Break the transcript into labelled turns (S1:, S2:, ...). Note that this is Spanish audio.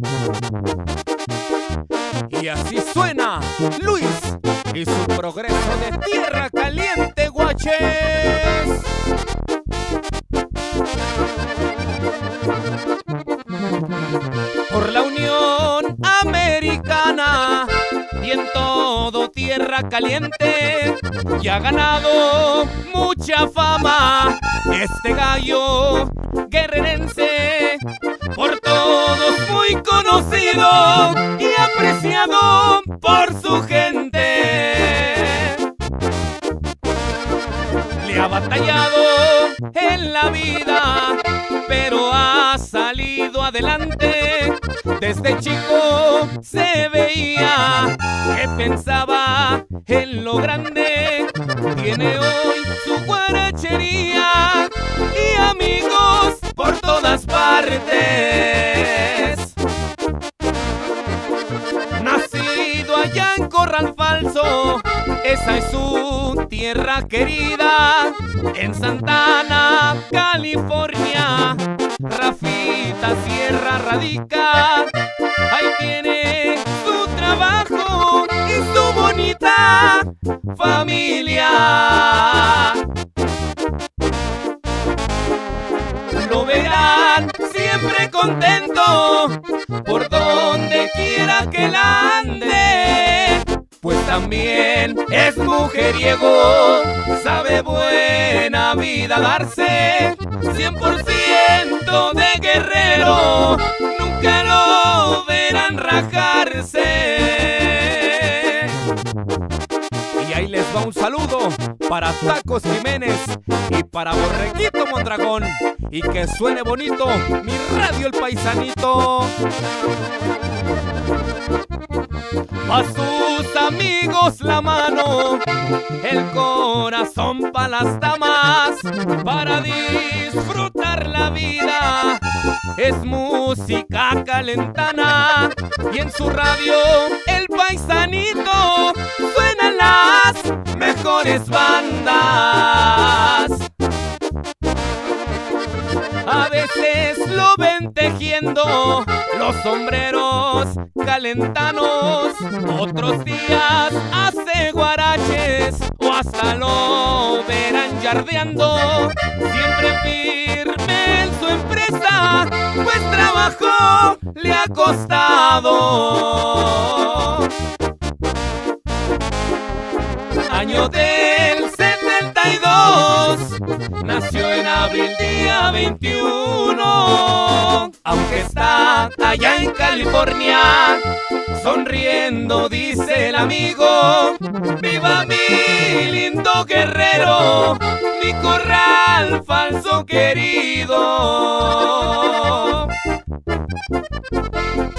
S1: Y así suena Luis y su progreso de Tierra Caliente, guaches. Por la Unión Americana y en todo Tierra Caliente ya ha ganado mucha fama este gallo guerrerense, por todos muy conocido y apreciado por su gente. Le ha batallado en la vida, pero ha salido adelante. Desde chico se veía que pensaba en lo grande. Tiene hoy su guarachería y amigos por todas partes. Nacido allá en Corral Falso, esa es su tierra querida. En Santana, California, Rafita Sierra radica. Ahí tiene su trabajo y su bonita familia. Lo verán siempre contento por donde quiera que él ande, pues también es mujeriego, sabe buena vida darse. 100% de guerrero, nunca lo verán rajarse. Y ahí les va un saludo para Tacos Jiménez y para Borreguito Mondragón. Y que suene bonito mi radio El Paisanito. A sus amigos la mano, el corazón pa' las damas, para disfrutar la vida. Es música calentana y en su radio El Paisanito suenan las mejores bandas. A veces lo ven tejiendo los sombreros calentanos, otros días hace guaraches o hasta lo verán yardeando. Siempre firme en su empresa, pues trabajo le ha costado. Año del 72, nació en abril día 21. Aunque está allá en California, sonriendo dice el amigo: ¡viva mi lindo guerrero, mi Corral Falso querido!